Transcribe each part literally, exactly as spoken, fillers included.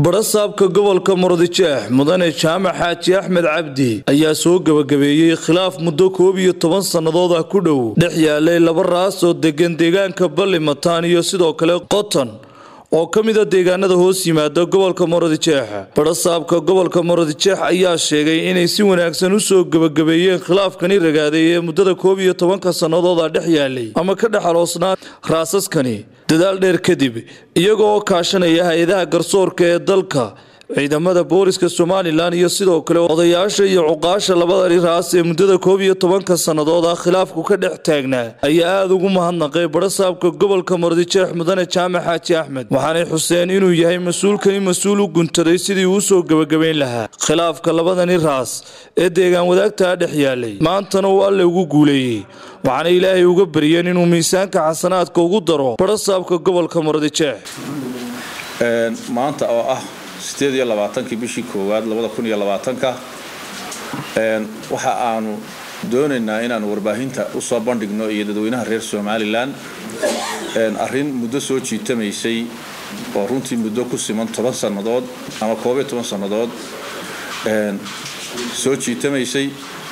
barasaabka gobolka Murudijeex mudane Jaamac Xaaji Axmed Cabdi ayaa soo gabagabeeyay khilaaf muddo koob iyo toban sanadood ah ku dhow dhex yaalay laba raas oo degan deegaanka Ballimataan iyo sidoo kale Qoton oo kamida deegaanada hoos yimaada gobolka Murudijeex. Barasaabka gobolka Murudijeex ayaa sheegay inay si wanaagsan u soo gabagabeeyeen khilaafkani ragaaday ee muddada koob iyo toban sanadood ah dhex yaalay ama ka dhaxaloosnaa raasaskani dadaal dheer kadib iyagoo kaashanaya hay'adaha garsoorka ee dalka ciidamada booliska Soomaaliland iyo sidoo kale odayaasha iyo cuqaasha labada raas ee muddada koob iyo toban sanadood ah khilaafku ka dhex taagnaa ayaa aad ugu mahadnaqay barasaabka gobolka Murudijeex mudane Jaamac Xaaji Axmed waxaanay xuseen inuu yahay mas'uulkani mas'uul u guntaday sidii uu soo gabagabeyn lahaa khilaafka labadani raas ee deegaan wadaagta dhex yaalay maantana uu alle ugu guuleeyay waxaana Ilaahay uga bariyeen inuu miisaanka xasanaadka ugu daro barasaabka gobolka Murudijeex een maanta oo ah sideed iyo labaatan bishii koowaad laba kun iyo labaatan een waxa aanu doonaynaa inaan warbaahinta u soo bandhigno iyo dadweynaha reer Soomaaliland een arrin muddo soo jiitamaysay oo runtii muddo ku siman toban sanadood ama koob iyo toban sanadood een soo jiitamaysay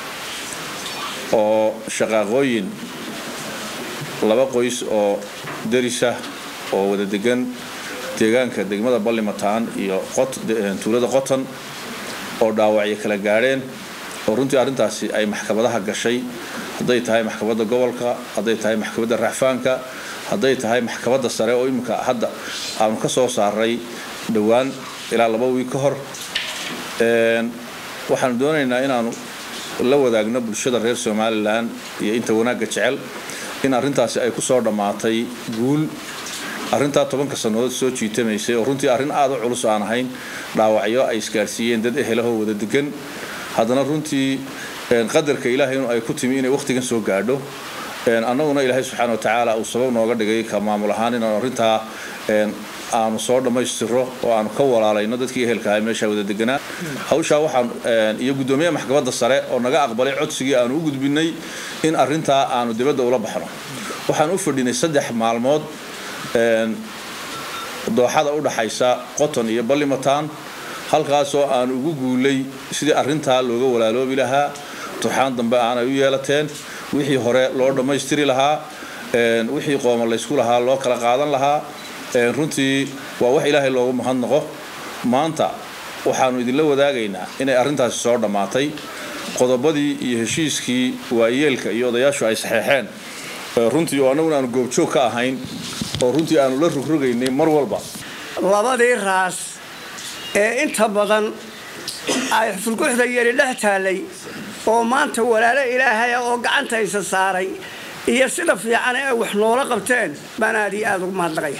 oo shaqaqooyin laba qoys oo darisa oo wada degan deegaanka degmada Ballimataan iyo qot tuulada Qoton oo dhaawacyo kala gaareen oo runtii arintaasi ay maxkamadaha gashay haday tahay maxkamadda gobolka haday tahay maxkamadda raafaanka haday tahay maxkamadda sare oo imika hadda aan ka soo saaray dhawaan ilaa laba wiil ka hor een waxaan doonaynaa inaan la wadaagno bulshada reer Soomaaliland iyo inta wanaagga jecel in arintaasi ay ku soo dhamaatay guul arinta toban sanadood soo jiitamaysay oo runtii arin aad u culus aan ahayn dhaawacyo ay iskaarsiiyeen dad ehelaho wada degan hadana runtii een qadarka Ilaahay inuu ay ku timi inay waqtigan soo gaadho een annaguna Ilaahay subhanahu wa ta'ala uu sabab nooga dhigay ka maamul ahaan in arinta een aanu soo dhameystiro oo aanu ka walaalayno dadkii ehelka ah meesha wada deganaa hawsha waxaan iyo gudoomiyaha maxkamadda sare oo naga aqbalay codsigii aanu u gudbinay in arinta aanu dibadda ula baxno waxaan u fadhinay saddex maalmood een dooxada u dhaxaysa Qoton iyo Ballimataan halkaas oo aan ugu guulay sidii arinta looga walaaloobi lahaa tuxaan dambe aan ay u yeelateen wixii hore loo dhameystiri lahaa een wixii qooma la isku lahaa loo kala qaadan lahaa een runtii waa wax Ilaahay loogu mahadnaqo maanta waxaanu idin la wadaagaynaa inay arintaasi soo dhamaatay qodobadii iyo heshiiskii waayeelka iyo odayaashu ay saxeexeen runtii oo anagu aan goobjoog ka ahayn oo runtii aanu la rugrogaynay mar walba labadii raas ee inta badan ay fulkuxda yari dhex taalay oo maanta walaalo Ilaahay oo gacantaysa saaray iyo sida fiican ee wax noola qabteen banaadi aad ugu mahadnaqaya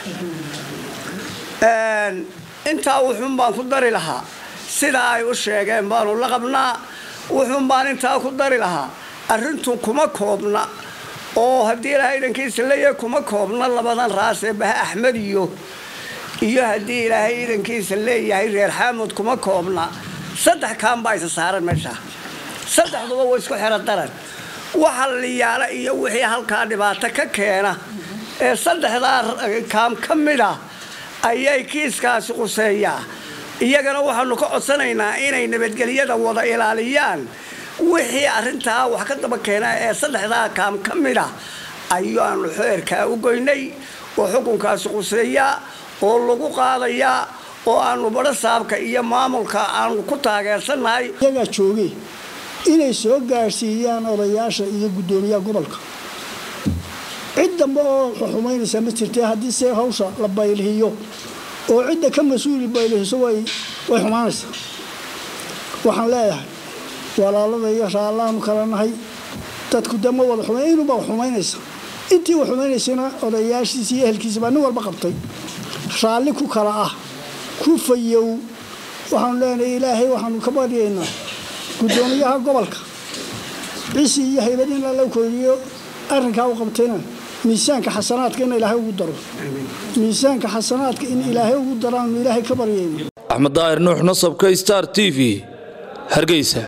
een inta wuxuu baan ku dari lahaa sida ay u sheegeen baanu la qabnaa wuxuu baan inta ku dari lahaa arrintu kuma koobna oo hadii Ilaahay idinkiisa leeyahay kuma koobna labadan raas ee Bah Axmed iyo iyo hadii Ilaahay idinkiisa leeyahay reer Xaamud kuma koobna saddex kaan baa isa saaran meesha saddexduba way isku xiran daran waxa la yaala iyo wixii halka dhibaato ka keena ee saddexda kaam kamida ayay kiiskaasi quseeyaa iyagana waxaanu ka codsanaynaa inay nabadgelyada wada ilaaliyaan wixii arinta wax ka daba keenay ee saddexda kaam kamida ayaan xeerka u goynay oo xukunkaas quseeyaa oo lagu qaadaya oo aanu barasaabka iyo maamulka aanu ku taageersanahay iyaga joogay inay soo gaarsiiyaan odayaasha iyo gudoomiyaha gobolka cidda oo xukuumaynaysa ma jirtay hadii si hawsha la baylihiyo oo cidda ka mas'uul baylihiso way way xumaanaysaa waxaan leeyahay walaalada iyo raalaan kala nahay dadku dama wada xumaynu ba xumaynaysa intii wax xumaynaysana odayaashiisa iyo ehelkiisa baa nin walba qabtay raali ku kala ah ku fayow waxaan leenahay Ilaahay waxaan ka baryaynaa gudoomiyaha gobolka cisi iyo haybadin la koobiyo arrinka uu qabtayna miisaanka xasanaadka in Ilaahay ugu daro miisaanka xasanaadka in Ilaahay ugu daro Ilaahay ka baryaynaa Axmed Daahir Nuux Nasabka Star T V Hargeysa.